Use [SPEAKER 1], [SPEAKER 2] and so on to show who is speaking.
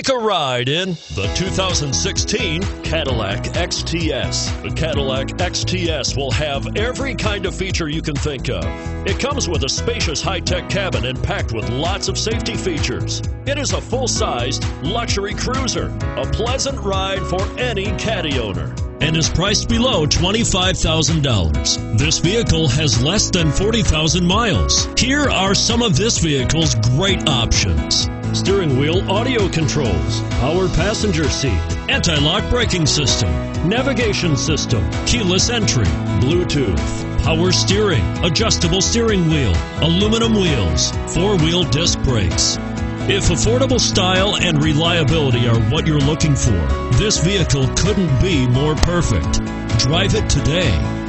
[SPEAKER 1] Take a ride in the 2016 Cadillac XTS. The Cadillac XTS will have every kind of feature you can think of. It comes with a spacious high-tech cabin and packed with lots of safety features. It is a full-sized luxury cruiser, a pleasant ride for any Caddy owner, and is priced below $25,000. This vehicle has less than 40,000 miles. Here are some of this vehicle's great options: steering wheel audio controls, power passenger seat, anti-lock braking system, navigation system, keyless entry, Bluetooth, power steering, adjustable steering wheel, aluminum wheels, four-wheel disc brakes. If affordable style and reliability are what you're looking for, this vehicle couldn't be more perfect. Drive it today.